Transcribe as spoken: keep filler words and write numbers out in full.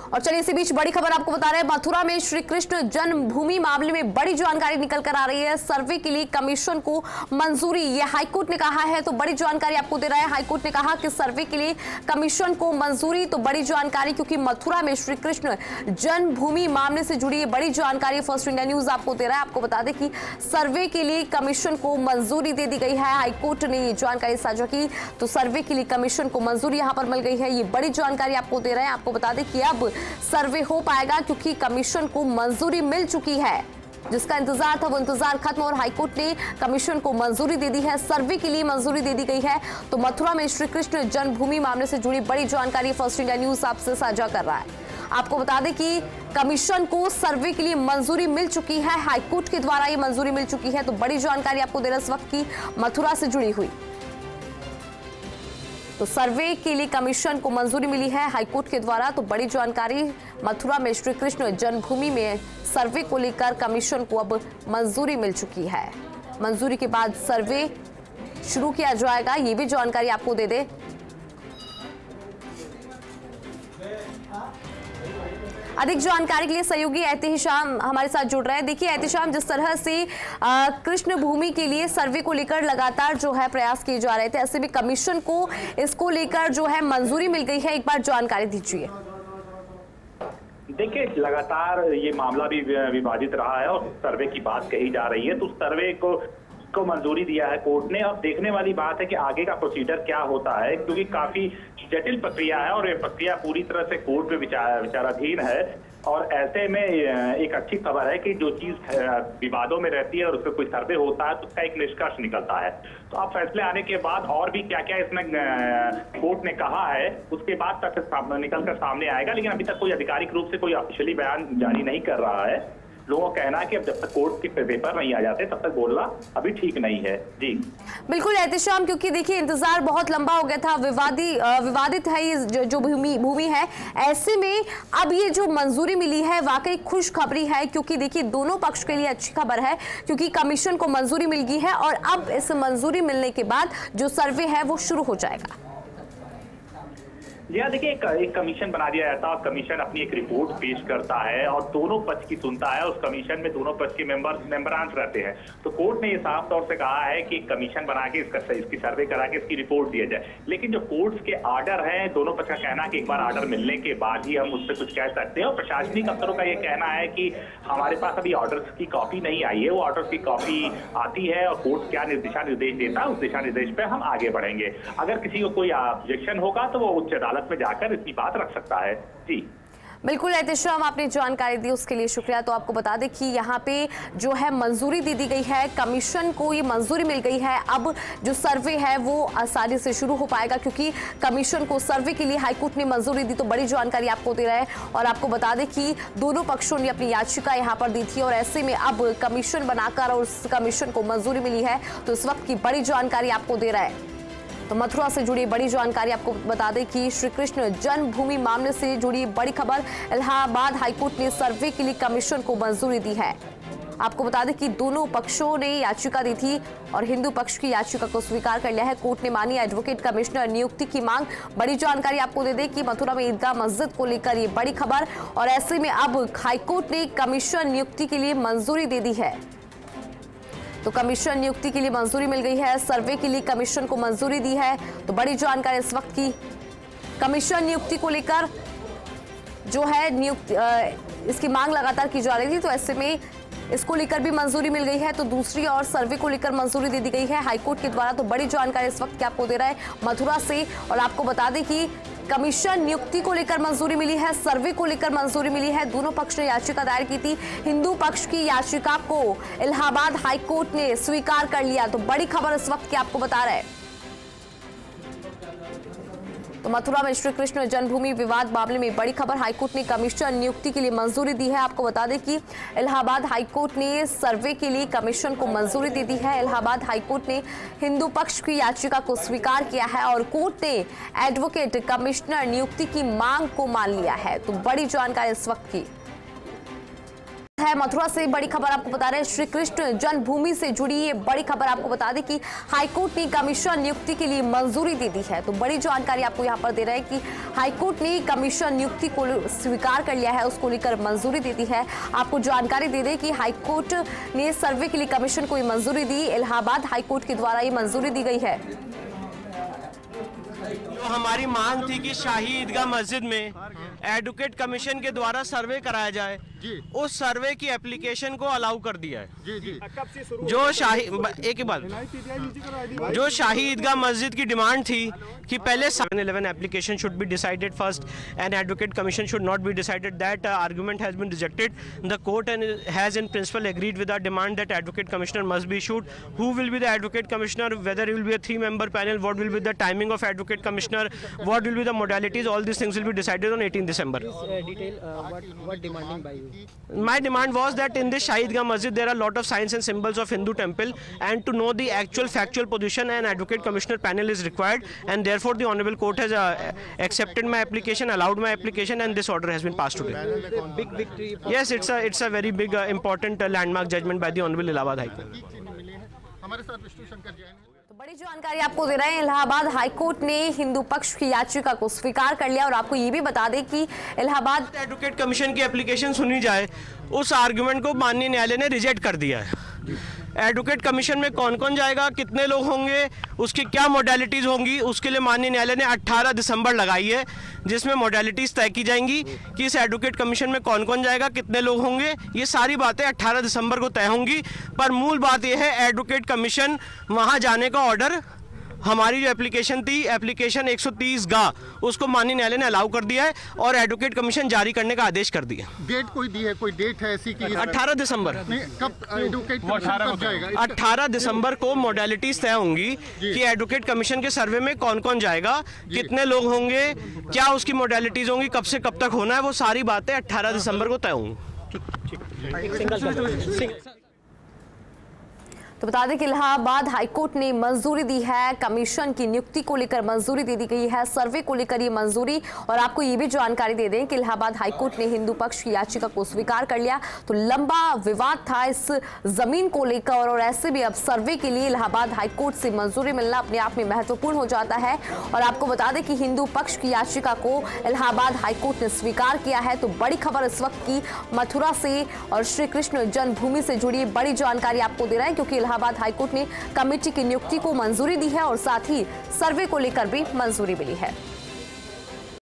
और चलिए इसी बीच बड़ी खबर आपको बता रहे हैं, मथुरा में श्री कृष्ण जन्मभूमि मामले में बड़ी जानकारी निकल कर आ रही है। सर्वे के लिए कमीशन को मंजूरी, ये हाईकोर्ट ने कहा है। तो बड़ी जानकारी आपको दे रहा है, हाईकोर्ट ने कहा कि सर्वे के लिए कमीशन को मंजूरी। तो बड़ी जानकारी, क्योंकि मथुरा में श्री कृष्ण जन्मभूमि मामले से जुड़ी बड़ी जानकारी फर्स्ट इंडिया न्यूज आपको दे रहा है। आपको बता दें कि सर्वे के लिए कमीशन को मंजूरी दे दी गई है। हाईकोर्ट ने ये जानकारी साझा की, तो सर्वे के लिए कमीशन को मंजूरी यहां पर मिल गई है। ये बड़ी जानकारी आपको दे रहे हैं। आपको बता दें कि अब सर्वे हो पाएगा, क्योंकि कमीशन को मंजूरी मिल चुकी है। जिसका इंतजार था वो इंतजार खत्म और हाईकोर्ट ने कमीशन को मंजूरी दे दी है। सर्वे के लिए मंजूरी दे दी गई है। तो मथुरा में श्री कृष्ण जन्मभूमि मामले से जुड़ी बड़ी जानकारी फर्स्ट इंडिया न्यूज आपसे साझा कर रहा है। आपको बता दें कि कमीशन को सर्वे के लिए मंजूरी मिल चुकी है, हाईकोर्ट के द्वारा ये मंजूरी मिल चुकी है। तो बड़ी जानकारी आपको दे रहे इस वक्त की मथुरा से जुड़ी हुई। तो सर्वे के लिए कमीशन को मंजूरी मिली है हाईकोर्ट के द्वारा। तो बड़ी जानकारी, मथुरा में श्री कृष्ण जन्मभूमि में सर्वे को लेकर कमीशन को अब मंजूरी मिल चुकी है। मंजूरी के बाद सर्वे शुरू किया जाएगा, ये भी जानकारी आपको दे दे। अधिक जानकारी के लिए सहयोगी एहतिशाम हमारे साथ जुड़ रहे हैं। देखिए एहतिशाम, जिस तरह से कृष्ण भूमि के लिए सर्वे को लेकर लगातार जो है प्रयास किए जा रहे थे, ऐसे में कमीशन को इसको लेकर जो है मंजूरी मिल गई है, एक बार जानकारी दीजिए। देखिए, लगातार ये मामला भी विवादित रहा है और सर्वे की बात कही जा रही है। तो सर्वे को को मंजूरी दिया है कोर्ट ने। अब देखने वाली बात है कि आगे का प्रोसीजर क्या होता है, क्योंकि काफी जटिल प्रक्रिया है और ये प्रक्रिया पूरी तरह से कोर्ट में विचार विचाराधीन है। और ऐसे में एक अच्छी खबर है कि जो चीज विवादों में रहती है और उस पर कोई सर्वे होता है तो उसका एक निष्कर्ष निकलता है। तो अब फैसले आने के बाद और भी क्या क्या इसमें कोर्ट ने कहा है, उसके बाद तक निकल कर सामने आएगा। लेकिन अभी तक कोई आधिकारिक रूप से कोई ऑफिशियली बयान जारी नहीं कर रहा है। लोगों का कहना है कि अब जब तक कोर्ट के पेपर नहीं आ जाते तब तक बोलना अभी ठीक नहीं है। जी बिल्कुल एहतिशाम, क्योंकि देखिए इंतजार बहुत लंबा हो गया था, विवादी विवादित है ये जो, जो भूमि भूमि है। ऐसे में अब ये जो मंजूरी मिली है वाकई खुशखबरी है, क्योंकि देखिए दोनों पक्ष के लिए अच्छी खबर है, क्योंकि कमीशन को मंजूरी मिल गई है और अब इस मंजूरी मिलने के बाद जो सर्वे है वो शुरू हो जाएगा। जी हाँ, देखिए एक, एक कमीशन बना दिया जाता है और कमीशन अपनी एक रिपोर्ट पेश करता है और दोनों पक्ष की सुनता है। उस कमीशन में दोनों पक्ष के मेंबर मेंबरान रहते हैं। तो कोर्ट ने ये साफ तौर से कहा है कि कमीशन बना के इसका इसकी सर्वे करा के इसकी रिपोर्ट दिया जाए। लेकिन जो कोर्ट के आर्डर हैं, दोनों पक्ष का कहना है कि एक बार आर्डर मिलने के बाद ही हम उस पर कुछ कह सकते हैं। और प्रशासनिक अफसरों का ये कहना है कि हमारे पास अभी ऑर्डर्स की कॉपी नहीं आई है, वो ऑर्डर्स की कॉपी आती है और कोर्ट क्या दिशा निर्देश देता है उस दिशा निर्देश पे हम आगे बढ़ेंगे। अगर किसी को कोई ऑब्जेक्शन होगा तो वो उच्च अदालत में जाकर इसकी बात रख सकता है। जी बिल्कुल एहतिशाम, आपने जानकारी दी उसके लिए शुक्रिया। तो आपको बता दें कि यहाँ पे जो है मंजूरी दे दी गई है, कमीशन को ये मंजूरी मिल गई है। अब जो सर्वे है वो आसानी से शुरू हो पाएगा, क्योंकि कमीशन को सर्वे के लिए हाईकोर्ट ने मंजूरी दी। तो बड़ी जानकारी आपको दे रहा है और आपको बता दें कि दोनों पक्षों ने अपनी याचिका यहाँ पर दी थी और ऐसे में अब कमीशन बनाकर और उस कमीशन को मंजूरी मिली है। तो इस वक्त की बड़ी जानकारी आपको दे रहा है। तो मथुरा से जुड़ी बड़ी जानकारी आपको बता दें कि श्री कृष्ण जन्मभूमि मामले से जुड़ी बड़ी खबर, इलाहाबाद हाईकोर्ट ने सर्वे के लिए कमीशन को मंजूरी दी है। आपको बता दें कि दोनों पक्षों ने याचिका दी थी और हिंदू पक्ष की याचिका को स्वीकार कर लिया है। कोर्ट ने मानी एडवोकेट कमिश्नर नियुक्ति की मांग। बड़ी जानकारी आपको दे दें कि मथुरा में ईदगाह मस्जिद को लेकर ये बड़ी खबर और ऐसे में अब हाईकोर्ट ने कमीशन नियुक्ति के लिए मंजूरी दे दी है। तो कमीशन नियुक्ति के लिए मंजूरी मिल गई है, सर्वे के लिए कमीशन को मंजूरी दी है। तो बड़ी जानकारी इस वक्त की कमीशन नियुक्ति को लेकर जो है नियुक्ति इसकी मांग लगातार की जा रही थी, तो ऐसे में इसको लेकर भी मंजूरी मिल गई है। तो दूसरी और सर्वे को लेकर मंजूरी दे दी गई है हाईकोर्ट के द्वारा। तो बड़ी जानकारी इस वक्त क्या आपको दे रहा है मथुरा से। और आपको बता दें कि कमीशन नियुक्ति को लेकर मंजूरी मिली है, सर्वे को लेकर मंजूरी मिली है। दोनों पक्ष ने याचिका दायर की थी, हिंदू पक्ष की याचिका को इलाहाबाद हाईकोर्ट ने स्वीकार कर लिया। तो बड़ी खबर इस वक्त की आपको बता रहे हैं। तो मथुरा में श्री कृष्ण जन्मभूमि विवाद मामले में बड़ी खबर, हाईकोर्ट ने कमीशन नियुक्ति के लिए मंजूरी दी है। आपको बता दें कि इलाहाबाद हाईकोर्ट ने सर्वे के लिए कमीशन को मंजूरी दे दी है। इलाहाबाद हाईकोर्ट ने हिंदू पक्ष की याचिका को स्वीकार किया है और कोर्ट ने एडवोकेट कमिश्नर नियुक्ति की मांग को मान लिया है। तो बड़ी जानकारी इस वक्त की। है मथुरा से बड़ी खबर आपको बता रहे हैं, श्री कृष्ण जन्मभूमि से जुड़ी ये बड़ी खबर आपको बता दें कि हाईकोर्ट ने कमीशन नियुक्ति के लिए मंजूरी दे दी है। तो बड़ी जानकारी आपको यहां पर दे रहे हैं कि हाईकोर्ट ने कमीशन नियुक्ति को स्वीकार कर लिया है, उसको लेकर मंजूरी दे दी है। आपको जानकारी दे दें कि हाईकोर्ट ने सर्वे के लिए कमीशन को मंजूरी दी। इलाहाबाद हाईकोर्ट के द्वारा ये मंजूरी दी गई है। तो हमारी मांग थी कि शाही ईदगाह मस्जिद में एडवोकेट कमीशन के द्वारा सर्वे कराया जाए, उस सर्वे की एप्लीकेशन को अलाउ कर दिया है। जी जी। जो शाही एक ही बात जो शाही ईदगाह मस्जिद की डिमांड थी कि पहले seven eleven application should be decided first and advocate commission should not be decided, that argument has been rejected. The court has in principle agreed with our demand that advocate commissioner must be issued. Who will be the advocate commissioner, whether he will be a three member panel, what will be the timing of advocate commissioner, what will be the modalities, all these things will be decided on eighteenth December. Please uh, detail uh, what what demanding by you. My demand was that in this Shahid Gah Masjid there are a lot of signs and symbols of Hindu temple, and to know the actual factual position an advocate commissioner panel is required, and therefore the honorable court has uh, accepted my application, allowed my application, and this order has been passed today. It's a big victory. Yes, it's a it's a very big uh, important uh, landmark judgment by the honorable Allahabad High Court. हमारे साथ विष्णु शंकर जैन। तो बड़ी जानकारी आपको दे रहे हैं, Allahabad high court ने हिंदू पक्ष की याचिका को स्वीकार कर लिया। और आपको ये भी बता दें कि इलाहाबाद एडवोकेट कमीशन की एप्लीकेशन सुनी जाए, उस आर्गुमेंट को माननीय न्यायालय ने रिजेक्ट कर दिया है। एडवोकेट कमीशन में कौन कौन जाएगा, कितने लोग होंगे, उसकी क्या मोडालिटीज़ होंगी, उसके लिए माननीय न्यायालय ने अट्ठारह दिसंबर लगाई है, जिसमें मोडालिटीज़ तय की जाएंगी कि इस एडवोकेट कमीशन में कौन कौन जाएगा, कितने लोग होंगे। ये सारी बातें अट्ठारह दिसंबर को तय होंगी। पर मूल बात यह है, एडवोकेट कमीशन वहाँ जाने का ऑर्डर, हमारी जो एप्लीकेशन थी एप्लीकेशन एक सौ तीस गा, उसको माननीय न्यायालय ने अलाउ कर दिया है और एडवोकेट कमीशन जारी करने का आदेश कर दिया। डेट कोई दी है, कोई डेट है ऐसी कि अठारह दिसंबर कब एडवोकेट कमीशन कब जाएगा? अठारह दिसंबर को मॉडलिटीज तय होंगी कि एडवोकेट कमीशन के सर्वे में कौन कौन जाएगा, कितने लोग होंगे, क्या उसकी मॉडलिटीज होंगी, कब से कब तक होना है, वो सारी बातें अठारह दिसंबर को तय होंगी। तो बता दें कि इलाहाबाद हाईकोर्ट ने मंजूरी दी है, कमीशन की नियुक्ति को लेकर मंजूरी दे दी गई है, सर्वे को लेकर ये मंजूरी। और आपको ये भी जानकारी दे दें कि इलाहाबाद हाईकोर्ट ने हिंदू पक्ष की याचिका को स्वीकार कर लिया। तो लंबा विवाद था इस जमीन को लेकर, और ऐसे भी अब सर्वे के लिए इलाहाबाद हाईकोर्ट से मंजूरी मिलना अपने आप में महत्वपूर्ण हो जाता है। और आपको बता दें कि हिंदू पक्ष की याचिका को इलाहाबाद हाईकोर्ट ने स्वीकार किया है। तो बड़ी खबर इस वक्त की मथुरा से और श्री कृष्ण जन्मभूमि से जुड़ी बड़ी जानकारी आपको दे रहे हैं, क्योंकि इलाहाबाद हाईकोर्ट ने कमेटी की नियुक्ति को मंजूरी दी है और साथ ही सर्वे को लेकर भी मंजूरी मिली है।